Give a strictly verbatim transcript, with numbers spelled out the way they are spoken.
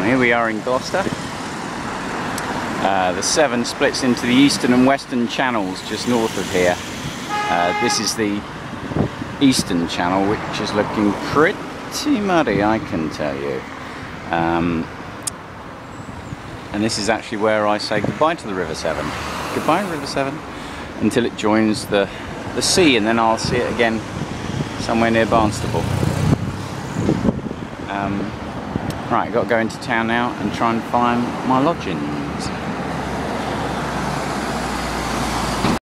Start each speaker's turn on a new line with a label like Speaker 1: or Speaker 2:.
Speaker 1: Here we are in Gloucester. Uh, the Severn splits into the eastern and western channels just north of here. Uh, this is the eastern channel, which is looking pretty muddy, I can tell you. Um, and this is actually where I say goodbye to the River Severn. Goodbye, River Severn, until it joins the, the sea, and then I'll see it again somewhere near Barnstaple. Um, right, I've got to go into town now and try and find my lodging.